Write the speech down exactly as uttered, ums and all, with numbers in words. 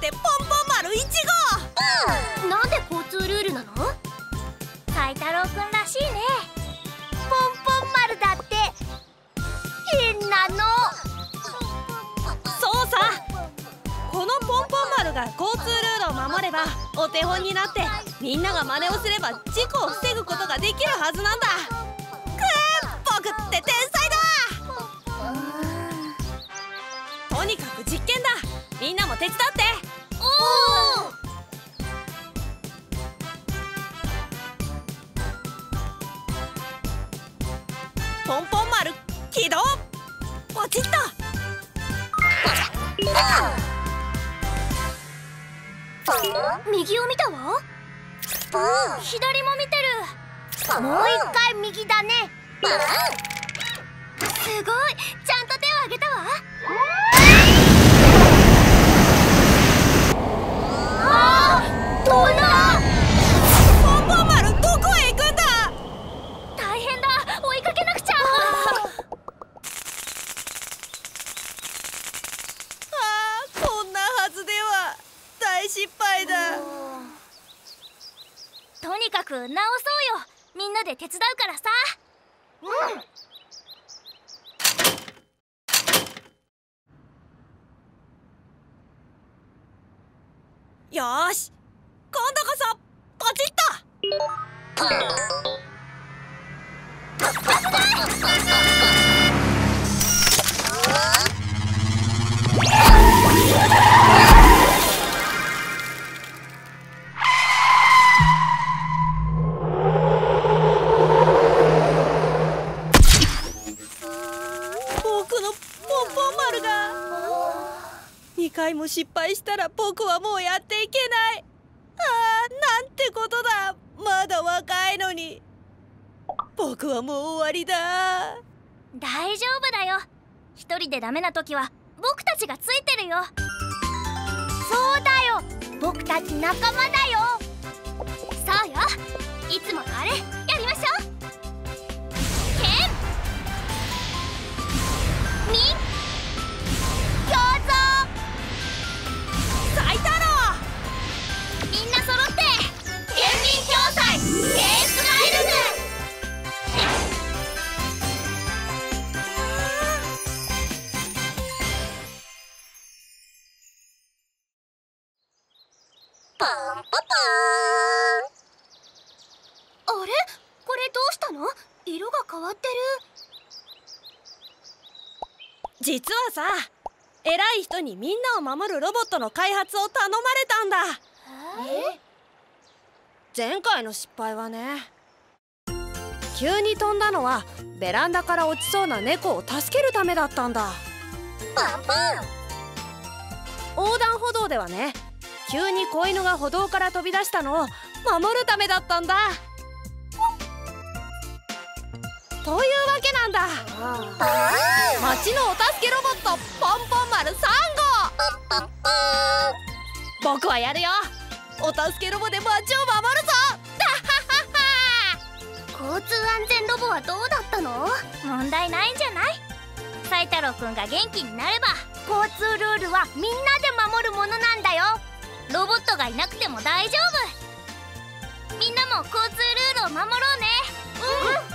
てポンポン丸いちご。 なんで交通ルールなの？斉太郎くんらしいね。ポンポン丸だって変なの。 そうさ、このポンポン丸が交通ルールを守ればお手本になって、みんなが真似をすれば事故を防ぐことができるはずなんだ。くー、僕って天才だ。とにかく実験だ。みんなも手伝って。 おお。 ポンポン丸起動。ポチッと。 右を見たわ。左も見てる。もう一回右だね。すごい、ちゃんと手を挙げたわ。あー、飛んだ。 ポンポン丸どこへ行くんだ。 大変だ、追いかけなくちゃ。 あー、こんなはずでは大失敗だ。 とにかく直そうよ。みんなで手伝うからさ。うん。 よーし、今度こそポチッと。僕のポンポン丸がにかいも失敗したら僕はもうやっていけない。ああ、なんてことだ。まだ若いのに。僕はもう終わりだ。 大丈夫だよ。一人でダメな時は僕たちがついてるよ。そうだよ、僕たち仲間だよ。そうよ、いつものあれやりましょう。剣み共存。 斉太郎、 みんな揃って県民共済ケースマイルズ。ポンポポーン。あれ、これどうしたの？色が変わってる。 実はさ、偉い人にみんなを守るロボットの開発を頼まれたんだ。 え？ 前回の失敗はね、急に飛んだのはベランダから落ちそうな猫を助けるためだったんだ。 パンパン。 横断歩道ではね、急に子犬が歩道から飛び出したのを守るためだったんだ。というわけなんだ。町のお助けロボットポンポン丸さん号。僕はやるよ。お助けロボで町を守るぞ。 交通安全ロボはどうだったの？問題ないんじゃない？斉太郎くんが元気になれば、交通ルールはみんなで守るものなんだよ。ロボットがいなくても大丈夫。みんなも交通ルールを守ろうね。うん。